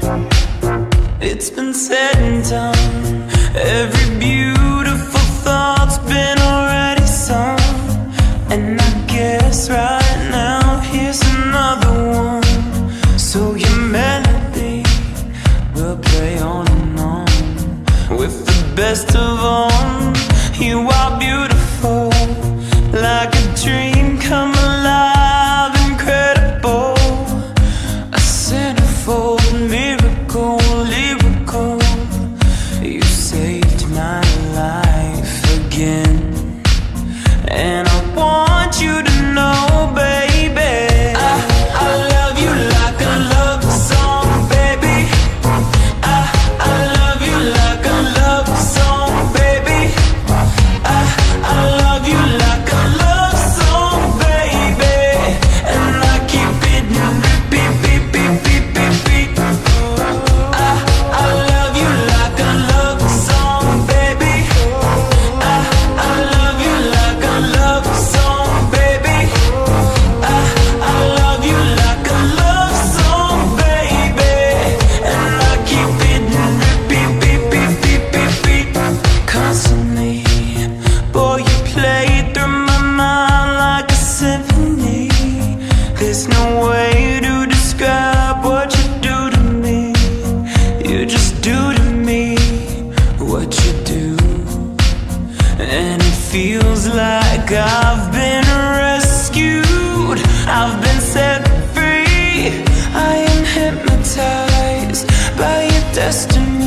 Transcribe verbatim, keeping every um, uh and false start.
It's been said and done. Every beautiful thought's been already sung. And I guess right now here's another one. So your melody will play on and on. With the best of all, you are beautiful, like a dream come alive, incredible. A centerfold miracle, lyrical. You saved my life again. And I want you to know, baby, I, I love you like a love song, baby. I, I love you like a love song, baby. I, I love you like a love song, baby. And I keep it repeat, beat, beat, beat, beat, beat. I, I love you like a love song, baby. I, I love you like a love song, baby. I, I love you like a love song, baby. And I keep it repeat, beat, beat, beat, beat, beat. Constantly, boy, you play through my mind like a symphony. There's no way to describe what you do to me. You just do to me what you do. And it feels like I've been rescued, I've been set free. I am hypnotized by your destiny.